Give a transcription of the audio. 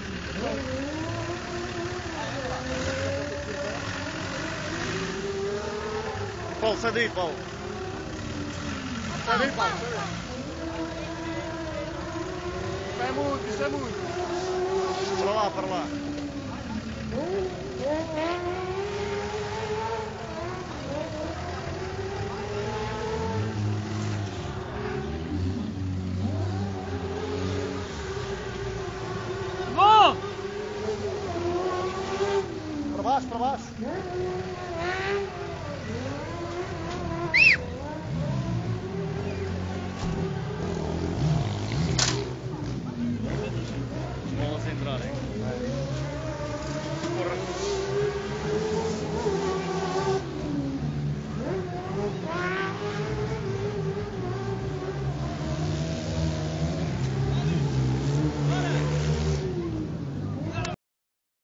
Paulo, sai daí, Paulo. Sai daí, Paulo. Isso é muito, isso é muito. Para lá, para lá. Bom! Para baixo, para baixo.